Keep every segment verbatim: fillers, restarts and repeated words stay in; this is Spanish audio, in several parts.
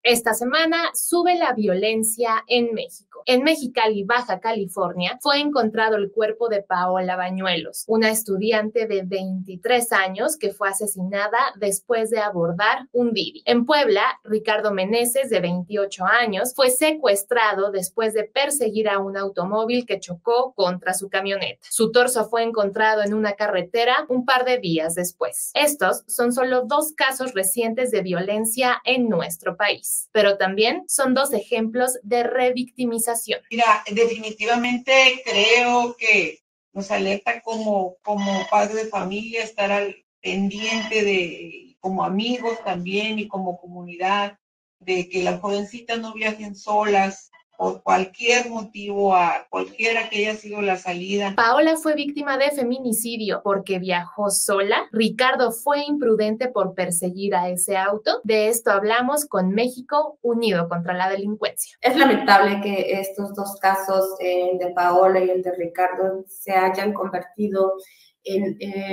Esta semana sube la violencia en México. En Mexicali, Baja California, fue encontrado el cuerpo de Paola Bañuelos, una estudiante de veintitrés años que fue asesinada después de abordar un Didi. En Puebla, Ricardo Meneses, de veintiocho años, fue secuestrado después de perseguir a un automóvil que chocó contra su camioneta. Su torso fue encontrado en una carretera un par de días después. Estos son solo dos casos recientes de violencia en nuestro país, pero también son dos ejemplos de revictimización. Mira, definitivamente creo que nos alerta como, como padres de familia estar al pendiente de, como amigos también y como comunidad, de que las jovencitas no viajen solas por cualquier motivo, a cualquiera que haya sido la salida. Paola fue víctima de feminicidio porque viajó sola. Ricardo fue imprudente por perseguir a ese auto. De esto hablamos con México Unido contra la Delincuencia. Es lamentable que estos dos casos, eh, el de Paola y el de Ricardo, se hayan convertido en,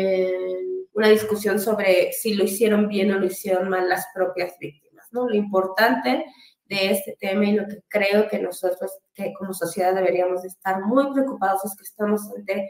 en una discusión sobre si lo hicieron bien o lo hicieron mal las propias víctimas, ¿no? Lo importante de este tema y lo que creo que nosotros que como sociedad deberíamos de estar muy preocupados es que estamos ante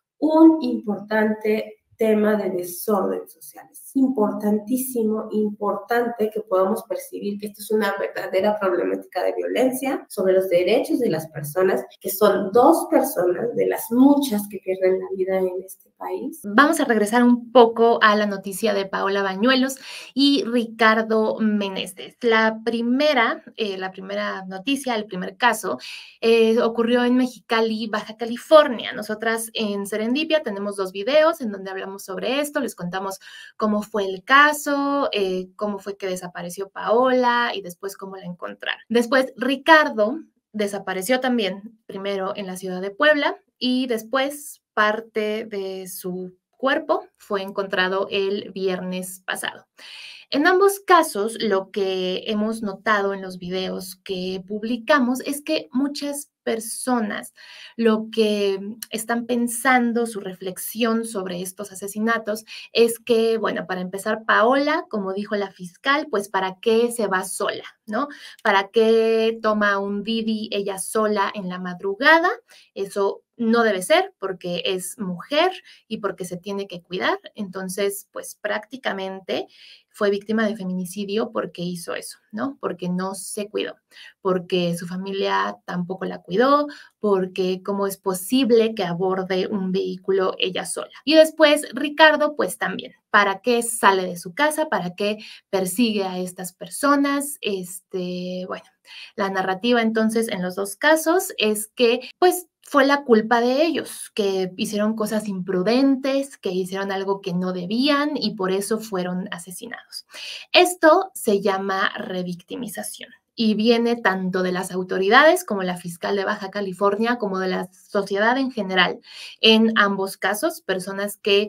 un importante tema de desorden social. Es importantísimo, importante que podamos percibir que esto es una verdadera problemática de violencia sobre los derechos de las personas, que son dos personas de las muchas que pierden la vida en este país. Vamos a regresar un poco a la noticia de Paola Bañuelos y Ricardo Meneses. La primera, eh, la primera noticia, el primer caso, eh, ocurrió en Mexicali, Baja California. Nosotras en Serendipia tenemos dos videos en donde hablamos sobre esto, les contamos cómo fue el caso, eh, cómo fue que desapareció Paola y después cómo la encontraron. Después, Ricardo desapareció también, primero en la ciudad de Puebla y después parte de su cuerpo fue encontrado el viernes pasado. En ambos casos, lo que hemos notado en los videos que publicamos es que muchas personas lo que están pensando, su reflexión sobre estos asesinatos es que, bueno, para empezar, Paola, como dijo la fiscal, pues ¿para qué se va sola, no? ¿Para qué toma un Didi ella sola en la madrugada? Eso no debe ser porque es mujer y porque se tiene que cuidar. Entonces, pues prácticamente fue víctima de feminicidio porque hizo eso, ¿no? Porque no se cuidó, porque su familia tampoco la cuidó, porque cómo es posible que aborde un vehículo ella sola. Y después Ricardo, pues también, ¿para qué sale de su casa? ¿Para qué persigue a estas personas? Este, bueno, la narrativa entonces en los dos casos es que, pues, fue la culpa de ellos, que hicieron cosas imprudentes, que hicieron algo que no debían y por eso fueron asesinados. Esto se llama revictimización y viene tanto de las autoridades como la fiscal de Baja California, como de la sociedad en general. En ambos casos, personas que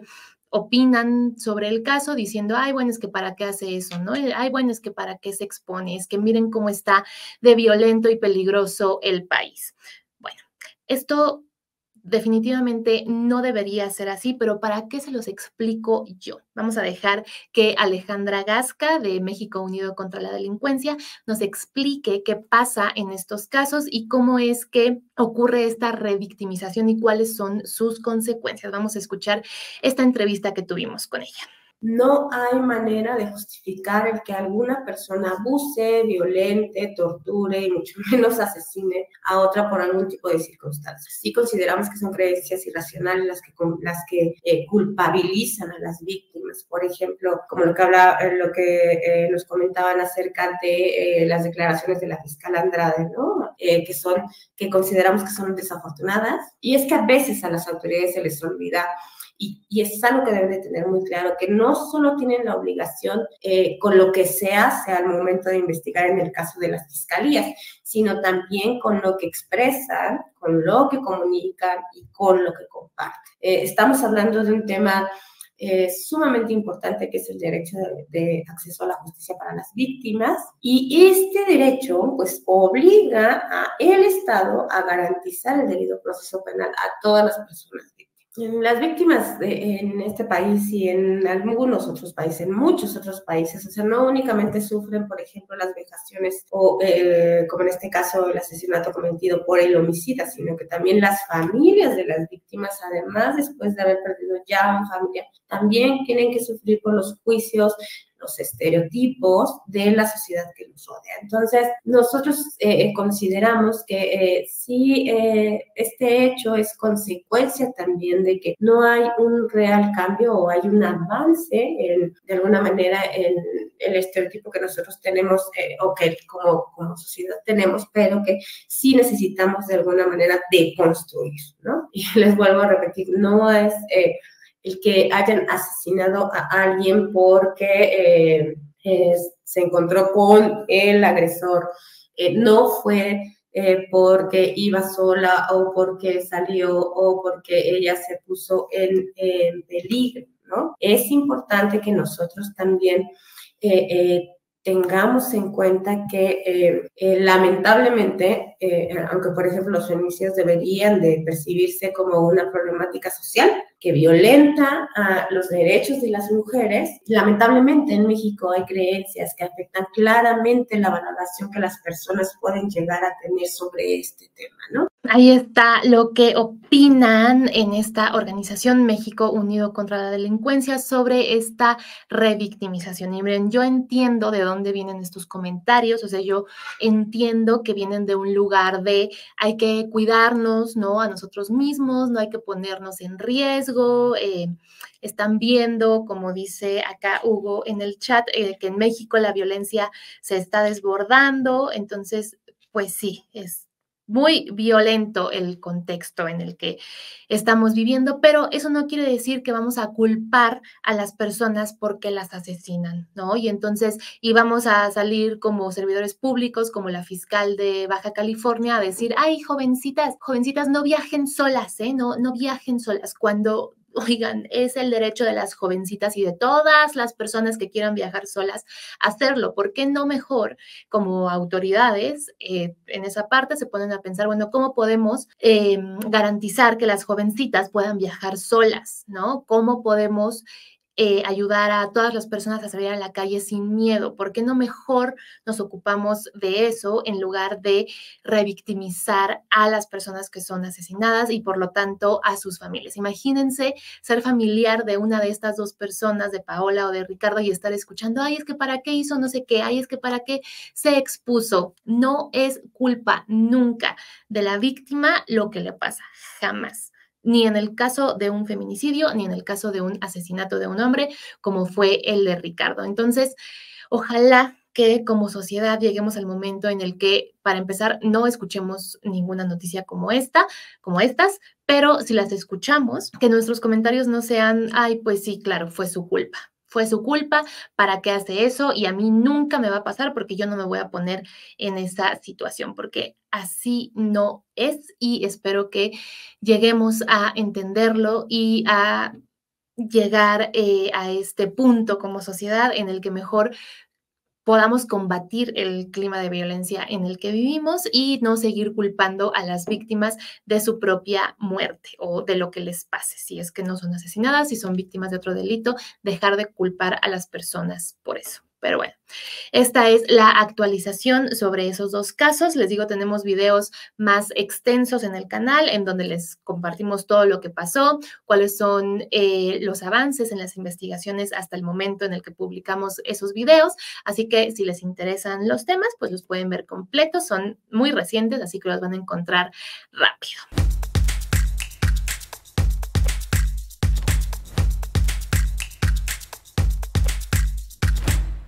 opinan sobre el caso diciendo, ay, bueno, es que para qué hace eso, ¿no? Ay, bueno, es que para qué se expone, es que miren cómo está de violento y peligroso el país. Bueno, esto definitivamente no debería ser así, pero ¿para qué se los explico yo? Vamos a dejar que Alejandra Gasca, de México Unido contra la Delincuencia, nos explique qué pasa en estos casos y cómo es que ocurre esta revictimización y cuáles son sus consecuencias. Vamos a escuchar esta entrevista que tuvimos con ella. No hay manera de justificar el que alguna persona abuse, violente, torture y mucho menos asesine a otra por algún tipo de circunstancias. Sí consideramos que son creencias irracionales las que, las que eh, culpabilizan a las víctimas. Por ejemplo, como lo que, habla, lo que eh, nos comentaban acerca de eh, las declaraciones de la fiscal Andrade, ¿no? Eh, que, son, que consideramos que son desafortunadas. Y es que a veces a las autoridades se les olvida. Y, y es algo que deben de tener muy claro, que no solo tienen la obligación eh, con lo que se hace al momento de investigar en el caso de las fiscalías, sino también con lo que expresan, con lo que comunican y con lo que comparten. Eh, estamos hablando de un tema eh, sumamente importante que es el derecho de, de acceso a la justicia para las víctimas, y este derecho pues obliga al Estado a garantizar el debido proceso penal a todas las personas víctimas. Las víctimas de, en este país y en algunos otros países, en muchos otros países, o sea, no únicamente sufren, por ejemplo, las vejaciones o, eh, como en este caso, el asesinato cometido por el homicida, sino que también las familias de las víctimas, además, después de haber perdido ya una familia, también tienen que sufrir por los juicios, los estereotipos de la sociedad que los rodea. Entonces, nosotros eh, consideramos que eh, sí, eh, este hecho es consecuencia también de que no hay un real cambio o hay un avance en, de alguna manera en el estereotipo que nosotros tenemos eh, o que como, como sociedad tenemos, pero que sí necesitamos de alguna manera deconstruir, ¿no? Y les vuelvo a repetir, no es... Eh, el que hayan asesinado a alguien porque eh, eh, se encontró con el agresor, eh, no fue eh, porque iba sola o porque salió o porque ella se puso en, en peligro, ¿no? Es importante que nosotros también eh, eh, tengamos en cuenta que eh, eh, lamentablemente, eh, aunque por ejemplo los feminicidios deberían de percibirse como una problemática social que violenta a los derechos de las mujeres, lamentablemente en México hay creencias que afectan claramente la valoración que las personas pueden llegar a tener sobre este tema, ¿no? Ahí está lo que opinan en esta organización México Unido contra la Delincuencia sobre esta revictimización. Y miren, yo entiendo de dónde vienen estos comentarios, o sea, yo entiendo que vienen de un lugar de hay que cuidarnos, ¿no? A nosotros mismos, no hay que ponernos en riesgo. Eh, están viendo, como dice acá Hugo en el chat, eh, que en México la violencia se está desbordando, entonces, pues sí, es muy violento el contexto en el que estamos viviendo, pero eso no quiere decir que vamos a culpar a las personas porque las asesinan, ¿no? Y entonces íbamos a salir como servidores públicos, como la fiscal de Baja California, a decir, ay, jovencitas, jovencitas, no viajen solas, ¿eh? No, no viajen solas, cuando... Oigan, es el derecho de las jovencitas y de todas las personas que quieran viajar solas hacerlo. ¿Por qué no mejor como autoridades eh, en esa parte se ponen a pensar, bueno, ¿cómo podemos eh, garantizar que las jovencitas puedan viajar solas, ¿no? ¿Cómo podemos Eh, ayudar a todas las personas a salir a la calle sin miedo? ¿Por qué no mejor nos ocupamos de eso en lugar de revictimizar a las personas que son asesinadas y por lo tanto a sus familias? Imagínense ser familiar de una de estas dos personas, de Paola o de Ricardo, y estar escuchando, ay, es que para qué hizo no sé qué, ay, es que para qué se expuso. No es culpa nunca de la víctima lo que le pasa, jamás. Ni en el caso de un feminicidio, ni en el caso de un asesinato de un hombre, como fue el de Ricardo. Entonces, ojalá que como sociedad lleguemos al momento en el que, para empezar, no escuchemos ninguna noticia como esta, como estas, pero si las escuchamos, que nuestros comentarios no sean, ay, pues sí, claro, fue su culpa. Fue su culpa, ¿para qué hace eso? Y a mí nunca me va a pasar porque yo no me voy a poner en esa situación, porque así no es y espero que lleguemos a entenderlo y a llegar eh, a este punto como sociedad en el que mejor podamos combatir el clima de violencia en el que vivimos y no seguir culpando a las víctimas de su propia muerte o de lo que les pase. Si es que no son asesinadas, si son víctimas de otro delito, dejar de culpar a las personas por eso. Pero bueno, esta es la actualización sobre esos dos casos. Les digo, tenemos videos más extensos en el canal en donde les compartimos todo lo que pasó, cuáles son eh, los avances en las investigaciones hasta el momento en el que publicamos esos videos. Así que si les interesan los temas, pues los pueden ver completos. Son muy recientes, así que los van a encontrar rápido.